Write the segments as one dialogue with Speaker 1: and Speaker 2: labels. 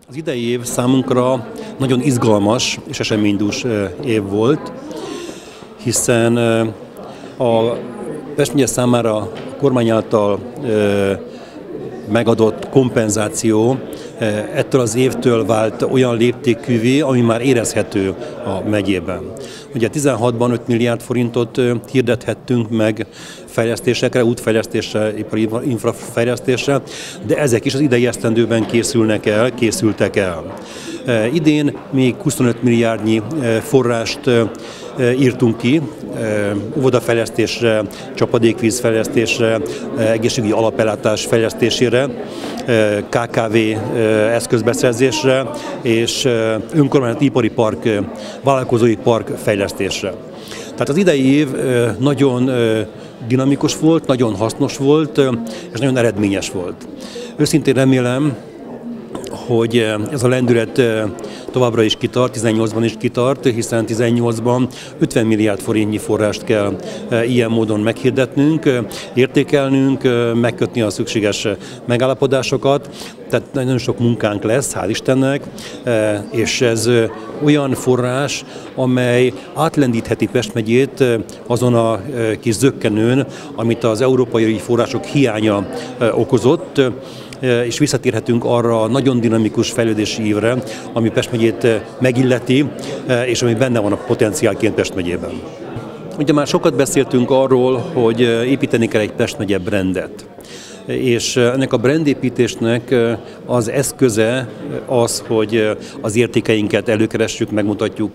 Speaker 1: Az idei év számunkra nagyon izgalmas és eseménydús év volt, hiszen a Pest megye számára a kormány által megadott kompenzáció ettől az évtől vált olyan léptékűvé, ami már érezhető a megyében. Ugye 16-ban 5 milliárd forintot hirdethettünk meg fejlesztésekre, útfejlesztésre, ipari infrafejlesztésre, de ezek is az idei esztendőben készültek el. Idén még 25 milliárdnyi forrást írtunk ki óvodafejlesztésre, csapadékvízfejlesztésre, egészségügyi alapellátás fejlesztésére, KKV eszközbeszerzésre és önkormányzati ipari park, vállalkozói park fejlesztésre. Tehát az idei év nagyon dinamikus volt, nagyon hasznos volt és nagyon eredményes volt. Őszintén remélem, hogy ez a lendület továbbra is kitart, 18-ban is kitart, hiszen 18-ban 50 milliárd forintnyi forrást kell ilyen módon meghirdetnünk, értékelnünk, megkötni a szükséges megállapodásokat. Tehát nagyon sok munkánk lesz, hál' Istennek, és ez olyan forrás, amely átlendítheti Pest megyét azon a kis zökkenőn, amit az európai források hiánya okozott, és visszatérhetünk arra a nagyon dinamikus fejlődési évre, ami Pest megyét megilleti, és ami benne van a potenciálként Pest megyében. Ugye már sokat beszéltünk arról, hogy építeni kell egy Pest megye brandet. És ennek a brandépítésnek az eszköze az, hogy az értékeinket előkeressük, megmutatjuk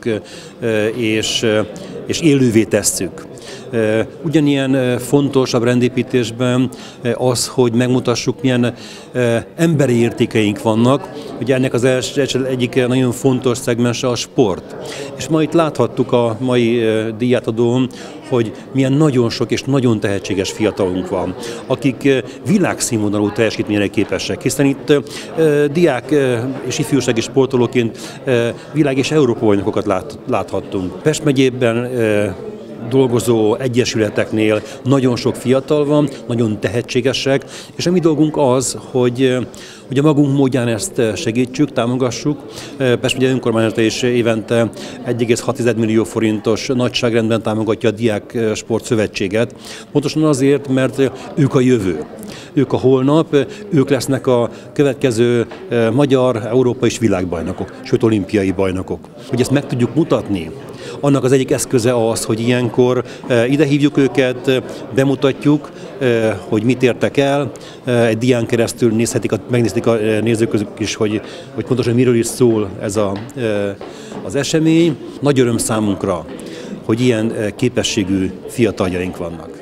Speaker 1: és élővé tesszük. Ugyanilyen fontos a brandépítésben az, hogy megmutassuk, milyen emberi értékeink vannak. Ugye ennek az egyik nagyon fontos szegmense a sport. És ma itt láthattuk a mai díjátadón, hogy milyen nagyon sok és nagyon tehetséges fiatalunk van, akik világszínvonalú teljesítményre képesek, hiszen itt diák és ifjúsági sportolóként világ- és Európa-bajnokokat láthattunk. Pest megyében dolgozó egyesületeknél nagyon sok fiatal van, nagyon tehetségesek, és a mi dolgunk az, hogy a magunk módján ezt segítsük, támogassuk. Pest megye önkormányzata is évente 1,6 millió forintos nagyságrendben támogatja a Diák Sport Szövetséget. Pontosan azért, mert ők a jövő. Ők a holnap, ők lesznek a következő magyar, európai és világbajnokok, sőt olimpiai bajnokok. Hogy ezt meg tudjuk mutatni, annak az egyik eszköze az, hogy ilyenkor ide hívjuk őket, bemutatjuk, hogy mit értek el. Egy dián keresztül megnézhetik a nézők közük is, hogy pontosan miről is szól ez az esemény. Nagy öröm számunkra, hogy ilyen képességű fiataljaink vannak.